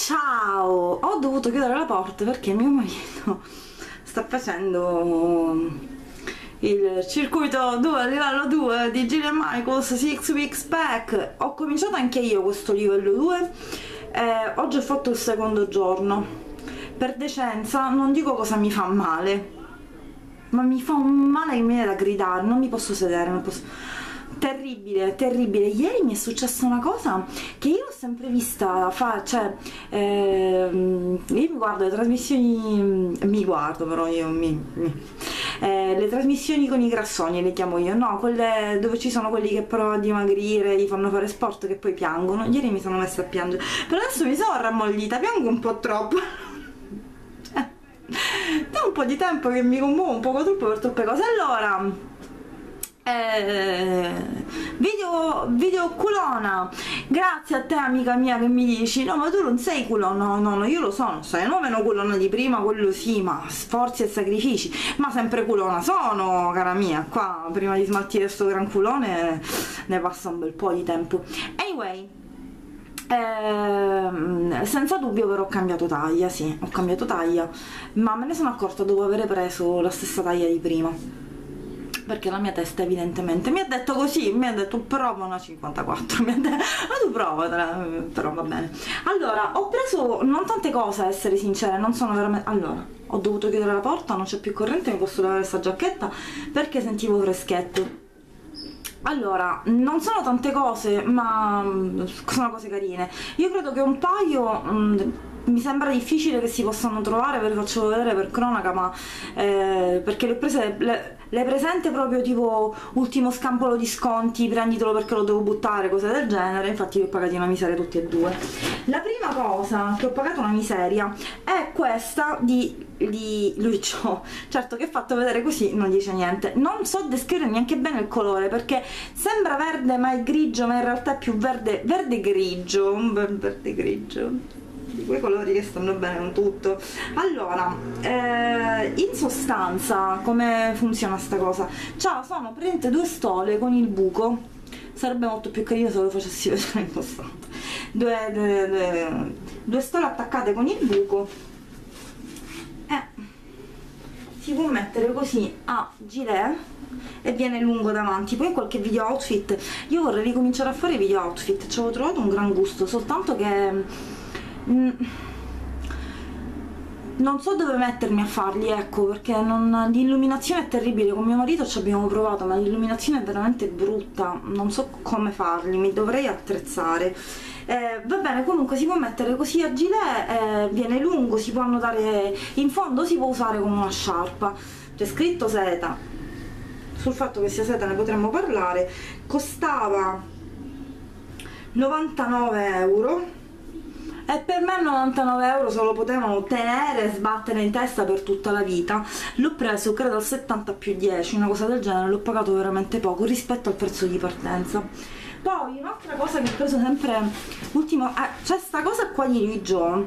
Ciao! Ho dovuto chiudere la porta perché mio marito sta facendo il circuito 2, livello 2 di Jillian Michaels 6 Weeks Back. Ho cominciato anche io questo livello 2 oggi ho fatto il secondo giorno. Per decenza non dico cosa mi fa male, ma mi fa un male che mi viene da gridare, non mi posso sedere, non posso... Terribile, terribile. Ieri mi è successa una cosa che io l'ho sempre vista fare, cioè io mi guardo le trasmissioni, le trasmissioni con i grassoni le chiamo io, no, quelle dove ci sono quelli che provano a dimagrire, gli fanno fare sport che poi piangono. Ieri mi sono messa a piangere, però adesso mi sono rammollita, piango un po' troppo. Da un po' di tempo che mi commuovo un po' troppo per troppe cose. Allora video culona, grazie a te amica mia che mi dici no ma tu non sei culona. No, io lo sono, sei no meno culona di prima, quello sì, ma sforzi e sacrifici, ma sempre culona sono, cara mia. Qua prima di smaltire sto gran culone ne passa un bel po' di tempo. Anyway, senza dubbio però ho cambiato taglia, sì, ho cambiato taglia, ma me ne sono accorta dopo aver preso la stessa taglia di prima, perché la mia testa evidentemente mi ha detto così, mi ha detto prova una 54, mi ha detto ma tu provatela, però va bene. Allora ho preso non tante cose, a essere sincera, non sono veramente... Allora ho dovuto chiudere la porta, non c'è più corrente, mi posso levare questa giacchetta perché sentivo freschetto. Allora, non sono tante cose, ma sono cose carine. Io credo che un paio mi sembra difficile che si possano trovare, ve le faccio vedere per cronaca, ma perché le ho prese, le presente proprio tipo ultimo scampolo di sconti, prenditelo perché lo devo buttare, cose del genere. Infatti li ho pagati una miseria tutti e due. La prima cosa che ho pagato una miseria è questa di Lucio. Certo che fatto vedere così non dice niente, non so descrivere neanche bene il colore perché sembra verde ma è grigio, ma in realtà è più verde grigio, un verde grigio di quei colori che stanno bene con tutto. Allora in sostanza come funziona sta cosa? Ciao, sono praticamente due stole con il buco, sarebbe molto più carino se lo facessi vedere impostato. Due stole attaccate con il buco, si può mettere così a gilet e viene lungo davanti. Poi qualche video outfit, io vorrei ricominciare a fare video outfit, ci avevo trovato un gran gusto, soltanto che non so dove mettermi a farli, ecco, perché l'illuminazione è terribile. Con mio marito ci abbiamo provato, ma l'illuminazione è veramente brutta, non so come farli, mi dovrei attrezzare. Va bene, comunque si può mettere così a gilet, viene lungo, si può annodare in fondo, si può usare come una sciarpa. C'è scritto seta, sul fatto che sia seta ne potremmo parlare. Costava 99 euro e per me 99 euro se lo potevano tenere e sbattere in testa per tutta la vita. L'ho preso credo al 70 più 10, una cosa del genere, l'ho pagato veramente poco rispetto al prezzo di partenza. Poi un'altra cosa che ho preso sempre ultimo, c'è sta cosa qua di Louis Vuitton,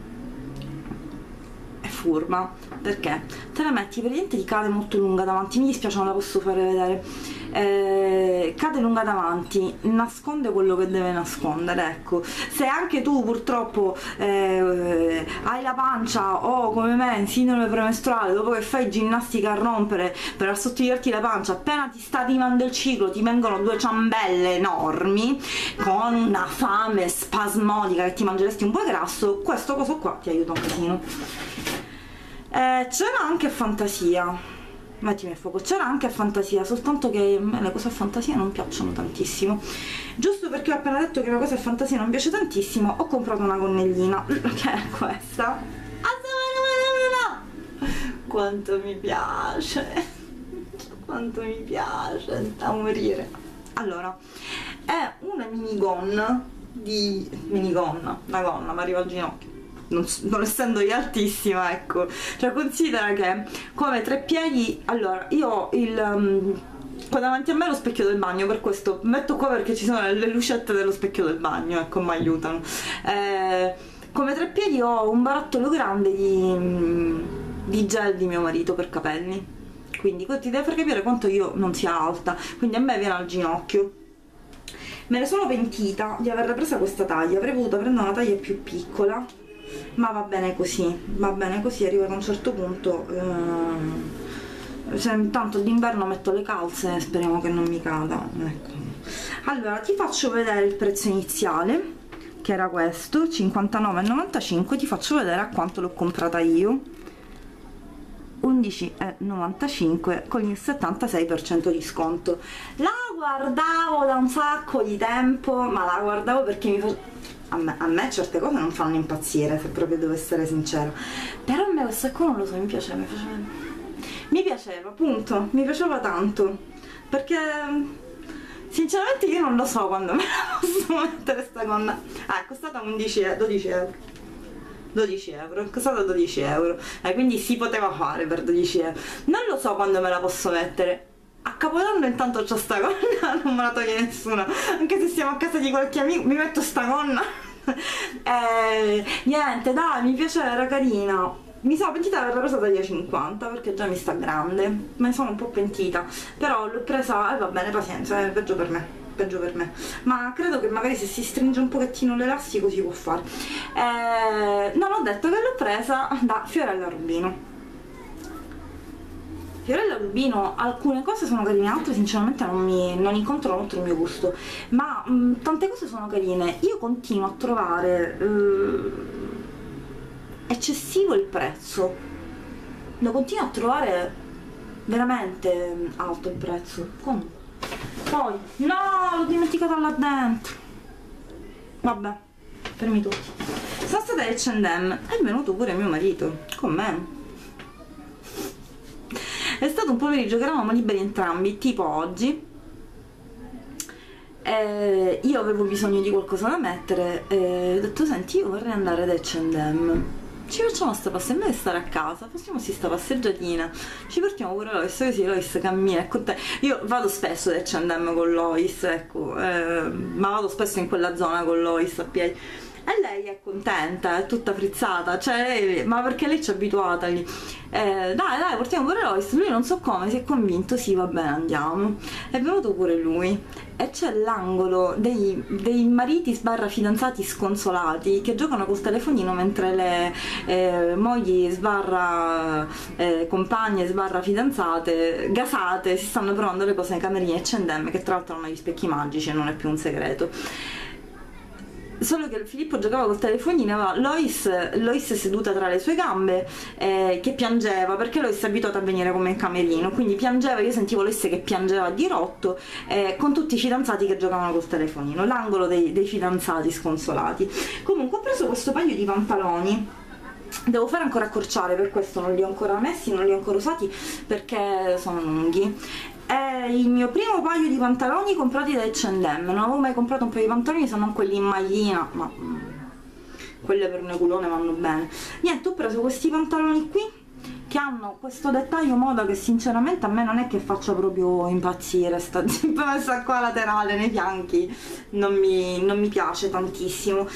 è furba perché te la metti, praticamente ti cade molto lunga davanti, mi dispiace non la posso fare vedere, cade lunga davanti, nasconde quello che deve nascondere, ecco. Se anche tu purtroppo hai la pancia o come me sindrome premestruale, dopo che fai ginnastica a rompere per assottigliarti la pancia, appena ti sta arrivando il ciclo ti vengono due ciambelle enormi con una fame spasmodica che ti mangeresti un po' grasso, questo coso qua ti aiuta un casino. C'era anche a fantasia, mettimi a fuoco, c'era anche a fantasia, soltanto che a me le cose a fantasia non piacciono tantissimo. Giusto perché ho appena detto che una cosa a fantasia non piace tantissimo, ho comprato una gonnellina che è questa. Quanto mi piace, quanto mi piace da morire. Allora, è una minigonna una gonna, ma arriva al ginocchio, non essendo io altissima, ecco, cioè considera che come tre piedi. Allora io ho qua davanti a me lo specchio del bagno, per questo metto qua perché ci sono le lucette dello specchio del bagno, ecco, mi aiutano. Come tre piedi ho un barattolo grande di gel di mio marito per capelli, quindi ti deve far capire quanto io non sia alta, quindi a me viene al ginocchio. Me ne sono pentita di aver presa questa taglia, avrei voluto prendere una taglia più piccola, ma va bene così, va bene così. Arrivato a un certo punto, se intanto d'inverno metto le calze, speriamo che non mi cada, ecco. Allora ti faccio vedere il prezzo iniziale, che era questo, 59,95. Ti faccio vedere a quanto l'ho comprata io, 11,95 con il 76% di sconto. La guardavo da un sacco di tempo, ma la guardavo perché a me certe cose non fanno impazzire, se proprio devo essere sincera, però a me questo qua non lo so, mi piaceva, appunto, mi piaceva tanto, perché sinceramente io non lo so quando me la posso mettere sta gonna. È costata 12 euro, è costata 12 euro, quindi si poteva fare per 12 euro. Non lo so quando me la posso mettere. A Capodanno intanto c'ho sta gonna, non me la toglie nessuno, anche se siamo a casa di qualche amico mi metto sta gonna. Niente, dai, mi piaceva, era carina. Mi sono pentita di averla presa taglia 50 perché già mi sta grande, me ne sono un po' pentita, però l'ho presa e va bene, pazienza, è peggio per me, peggio per me, ma credo che magari se si stringe un pochettino l'elastico si può fare. Non ho detto che l'ho presa da Fiorella Rubino. Fiorella Rubino, alcune cose sono carine, altre sinceramente non incontrano molto il mio gusto, ma tante cose sono carine. Io continuo a trovare eccessivo il prezzo, lo continuo a trovare veramente alto il prezzo. Comunque, poi no, l'ho dimenticata là dentro, vabbè, fermi tutti. Sono stata a H&M, è venuto pure mio marito con me. È stato un pomeriggio che eravamo liberi entrambi, tipo oggi. Io avevo bisogno di qualcosa da mettere e ho detto senti, io vorrei andare ad H&M, ci facciamo sta passeggiata, invece di stare a casa facciamo sta passeggiatina, ci portiamo pure Lois, così Lois cammina e con te. Io vado spesso ad H&M con Lois, ecco, ma vado spesso in quella zona con Lois a piedi e lei è contenta, è tutta frizzata, cioè ma perché lei ci è abituata lì. Dai, portiamo pure Lois. Lui non so come si è convinto, sì va bene andiamo, è venuto pure lui e c'è l'angolo dei mariti sbarra fidanzati sconsolati che giocano col telefonino mentre le mogli sbarra compagne sbarra fidanzate gasate si stanno provando le cose nei camerini H&M, che tra l'altro hanno gli specchi magici e non è più un segreto. Solo che Filippo giocava col telefonino, aveva Lois seduta tra le sue gambe che piangeva perché Lois è abituata a venire con me in camerino, quindi piangeva, io sentivo Lois che piangeva a dirotto con tutti i fidanzati che giocavano col telefonino, l'angolo dei fidanzati sconsolati. Comunque ho preso questo paio di pantaloni, devo fare ancora accorciare, per questo non li ho ancora messi, non li ho ancora usati perché sono lunghi. È il mio primo paio di pantaloni comprati da H&M, non avevo mai comprato un paio di pantaloni se non quelli in maglina, ma quelle per un culone vanno bene. Niente, ho preso questi pantaloni qui che hanno questo dettaglio moda che sinceramente a me non è che faccia proprio impazzire, sta messa qua laterale nei fianchi non mi piace tantissimo.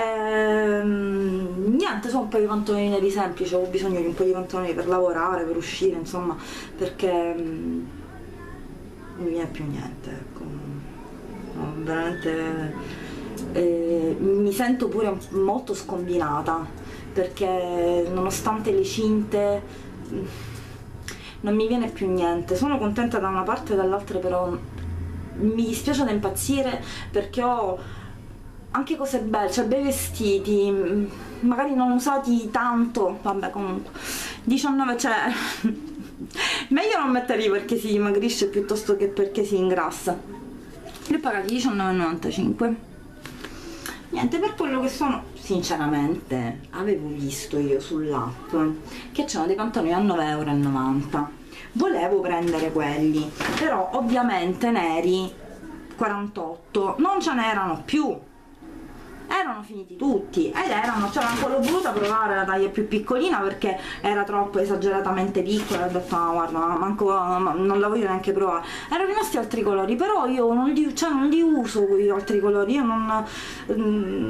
Niente, sono un paio di pantaloni neri semplici, avevo bisogno di un paio di pantaloni per lavorare, per uscire, insomma, perché non mi è più niente, ecco. No, veramente mi sento pure molto scombinata perché nonostante le cinte non mi viene più niente. Sono contenta da una parte e dall'altra, però mi dispiace da impazzire perché ho anche cose belle, cioè bei vestiti magari non usati tanto, vabbè, comunque 19, cioè meglio non metterli perché si dimagrisce piuttosto che perché si ingrassa. Li ho pagati 19,95. Niente, per quello che sono, sinceramente avevo visto io sull'app che c'erano dei pantaloni a 9,90 €, volevo prendere quelli, però ovviamente neri 48 non ce n'erano più, erano finiti tutti ed cioè ancora ho voluto provare la taglia più piccolina perché era troppo esageratamente piccola, ho detto no guarda, manco, non la voglio neanche provare. Erano rimasti altri colori, però io non li uso quegli altri colori, io non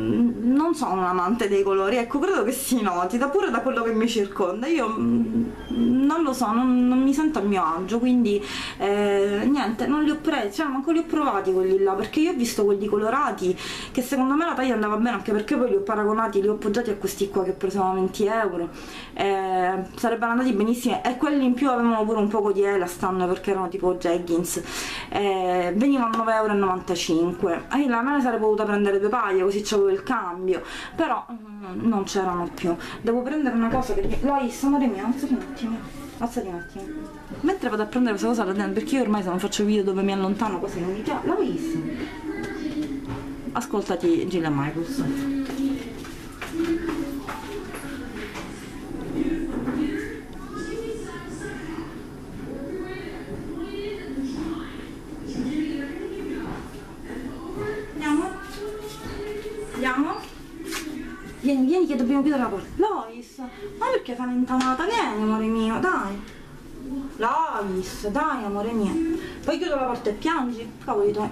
sono un amante dei colori, ecco, credo che si noti pure da quello che mi circonda. Io non lo so, non mi sento a mio agio, quindi niente, non li ho presi, cioè manco li ho provati quelli là, perché io ho visto quelli colorati che secondo me la taglia andava bene, anche perché poi li ho paragonati, li ho appoggiati a questi qua che ho preso a 20 euro, sarebbero andati benissimo, e quelli in più avevano pure un poco di elastan perché erano tipo jeggings, venivano 9,95 euro, a me ne sarei potuta prendere 2 paia così c'avevo il cambio, però non c'erano più. Devo prendere una cosa che... Lois, amore mio, alzati un attimo, alzati un attimo, mentre vado a prendere questa cosa là dentro, perché io ormai se non faccio video dove mi allontano così non mi piace. Lois, ascoltati Gilla Michaels. Vieni che dobbiamo chiudere la porta. Lois, ma perché fai un'intamata? Vieni amore mio, dai. Lois, dai amore mio. Poi chiudo la porta e piangi? Cavoli tuoi.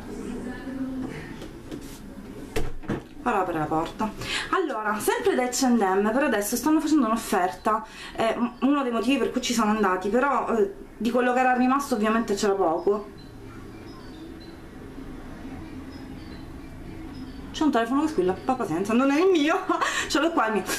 Ora apre la porta. Allora, sempre da H&M, per adesso stanno facendo un'offerta, uno dei motivi per cui ci sono andati, però di quello che era rimasto ovviamente c'era poco. C'è un telefono che squilla, pazienza, non è il mio, ce l'ho qua il mio.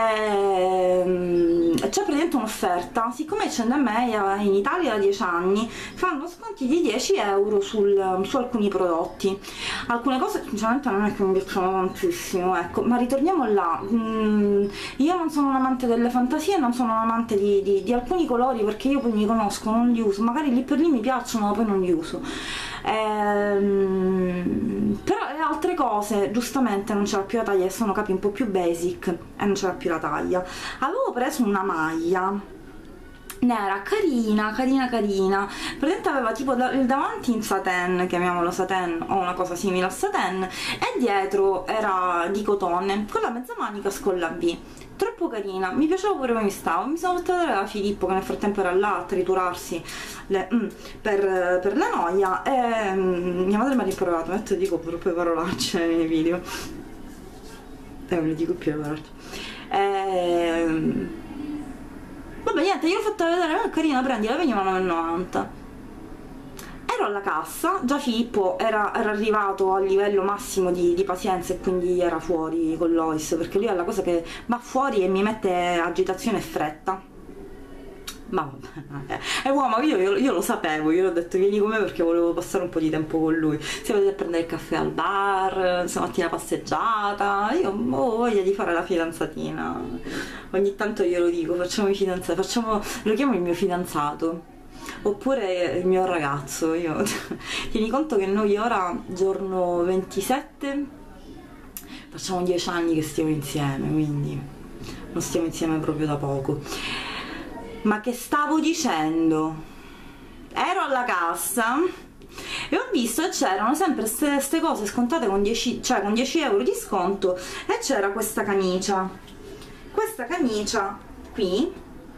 C'è praticamente un'offerta, siccome H&M in Italia da 10 anni fanno sconti di 10 euro su alcuni prodotti. Alcune cose sinceramente non è che mi piacciono tantissimo, ecco, ma ritorniamo là. Io non sono un amante delle fantasie, non sono un amante di alcuni colori, perché io poi mi conosco, non li uso, magari lì per lì mi piacciono ma poi non li uso. Però le altre cose giustamente non c'era più la taglia, e sono capi un po' più basic e non c'era più la taglia. Avevo preso una maglia nera carina, praticamente aveva tipo il davanti in satin, chiamiamolo satin o una cosa simile a satin, e dietro era di cotone con la mezza manica scolla B. Troppo carina, mi piaceva pure come stava. Mi sono fatta vedere da Filippo, che nel frattempo era là a triturarsi per la noia, e mia madre mi ha riprovato, metto dico troppe parolacce nei video, non le dico più le parolacce. Vabbè, niente, io l'ho fatta vedere, carina, prendila, venivano 9,90. Ero alla cassa, già Filippo era arrivato al livello massimo di pazienza e quindi era fuori con Lois, perché lui è la cosa che va fuori e mi mette agitazione e fretta. Ma vabbè, uomo, io lo sapevo, io l'ho detto vieni con me perché volevo passare un po' di tempo con lui. Siamo andati a prendere il caffè al bar, stamattina passeggiata, io ho voglia di fare la fidanzatina. Ogni tanto glielo dico, facciamo i fidanzati, lo chiamo il mio fidanzato. Oppure il mio ragazzo, io tieni conto che noi ora, giorno 27, facciamo 10 anni che stiamo insieme, quindi non stiamo insieme proprio da poco. Ma che stavo dicendo? Ero alla cassa e ho visto che c'erano sempre queste cose scontate con 10, cioè con 10 euro di sconto, e c'era questa camicia qui,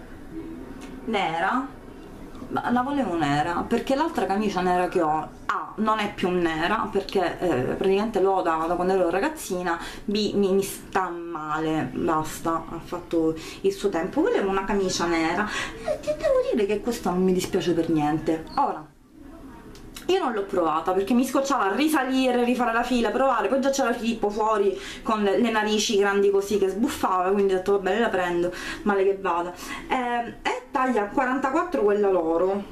nera. Ma la volevo nera perché l'altra camicia nera che ho non è più nera perché praticamente l'ho da quando ero ragazzina, mi sta male, basta, ha fatto il suo tempo. Volevo una camicia nera e ti devo dire che questa non mi dispiace per niente. Ora, io non l'ho provata perché mi scocciava risalire, rifare la fila, provare, poi già c'era Filippo fuori con le narici grandi così che sbuffava, quindi ho detto vabbè, la prendo, male che vada. È taglia 44 quella loro,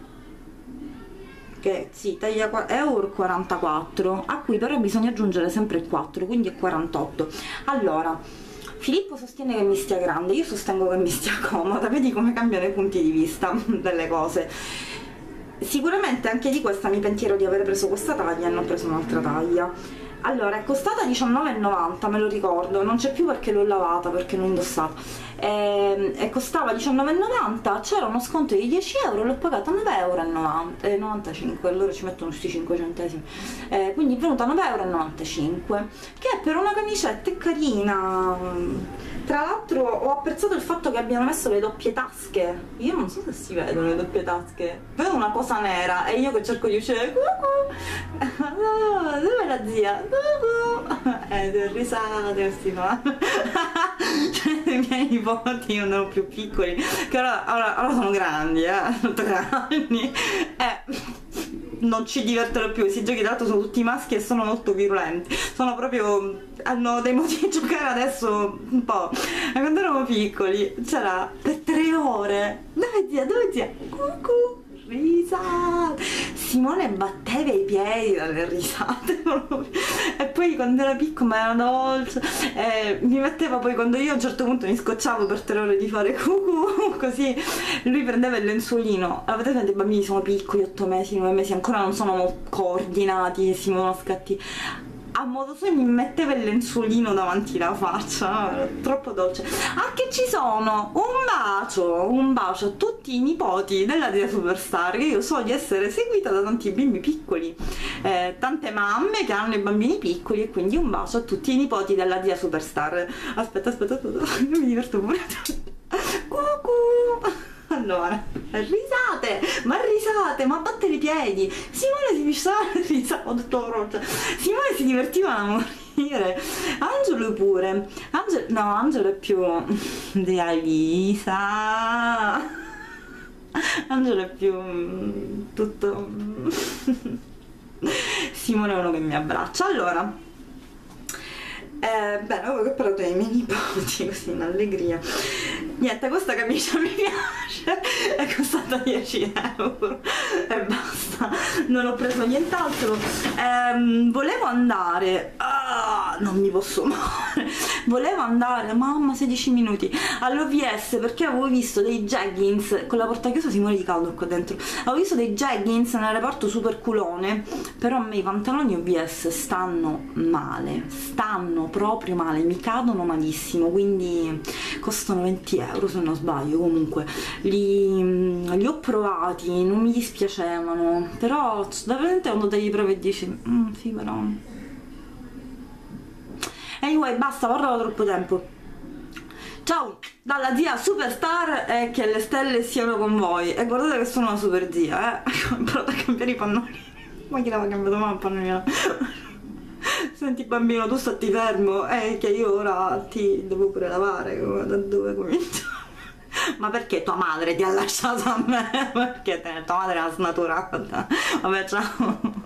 che sì, taglia euro 44, a cui però bisogna aggiungere sempre il 4, quindi è 48. Allora, Filippo sostiene che mi stia grande, io sostengo che mi stia comoda, vedi come cambiano i punti di vista delle cose. Sicuramente anche di questa mi pentirò di aver preso questa taglia e non ho preso un'altra taglia. Allora, è costata 19,90, me lo ricordo, non c'è più perché l'ho lavata, perché l'ho indossata, e costava 19,90, c'era uno sconto di 10 euro, l'ho pagata 9,95 euro, loro ci mettono questi 5 centesimi, quindi è venuta 9,95 euro, che per una camicetta è carina. Tra l'altro ho apprezzato il fatto che abbiano messo le doppie tasche, io non so se si vedono le doppie tasche, vedo una cosa nera e io che cerco di uscire, dov'è la zia? Risate, si fa. Cioè, i miei nipoti quando erano più piccoli, che ora sono grandi, molto grandi, non ci divertono più. Questi giochi tra l'altro sono tutti maschi e sono molto virulenti, sono proprio, hanno dei modi di giocare adesso un po', ma quando eravamo piccoli c'era per 3 ore, dove zia, cucù, risate, Simone batteva i piedi dalle risate proprio. E poi quando era piccola ma era dolce, mi metteva, poi quando io a un certo punto mi scocciavo per 3 ore di fare cucù così, lui prendeva il lenzuolino. Avete presente, i bambini sono piccoli, 8 mesi, 9 mesi, ancora non sono coordinati e si muovono scatti, a modo suo mi metteva il lenzuolino davanti alla faccia, troppo dolce. Anche ci sono un bacio a tutti i nipoti della Dia Superstar, che io so di essere seguita da tanti bimbi piccoli, tante mamme che hanno i bambini piccoli, e quindi un bacio a tutti i nipoti della Dia Superstar. Aspetta, io mi diverto pure. Cucù. Allora, risate, ma battere i piedi. Simone Simone si divertiva a morire. Angelo pure. Angelo è più di Alisa. Angelo è più tutto. Simone è uno che mi abbraccia. Allora, bene, avevo che parlato dei miei nipoti così in allegria. Niente, questa camicia mi piace, è costata 10 euro e basta, non ho preso nient'altro. Volevo andare, non mi posso muovere, volevo andare, mamma, 16 minuti, all'OVS perché avevo visto dei jeggings, con la porta chiusa si muore di caldo qua dentro, avevo visto dei jeggings nel reparto super culone, però a me i pantaloni OVS stanno male, stanno proprio male, mi cadono malissimo, quindi costano 20 euro se non sbaglio. Comunque li ho provati, non mi dispiacevano, però da presente quando te li provi e dici sì, però anyway, basta, parlavo troppo tempo. Ciao dalla zia Superstar e che le stelle siano con voi. E guardate che sono una super zia, ho imparato a cambiare i pannolini. Ma chi l'aveva cambiato mai il pannolino? Senti bambino, tu stati fermo, che io ora ti devo pure lavare, da dove comincio? Ma perché tua madre ti ha lasciato a me? Perché tua madre è una snaturata? Vabbè, ciao.